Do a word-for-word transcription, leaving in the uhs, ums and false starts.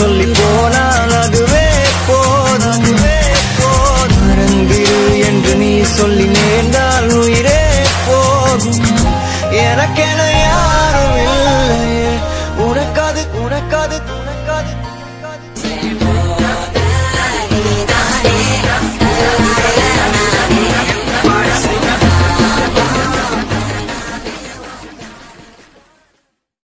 சொல்லி போனால் அதுவே போதும். மறந்திரு என்று நீ சொல்லி நேர்ந்தால் உயிரே போகும். எனக்கென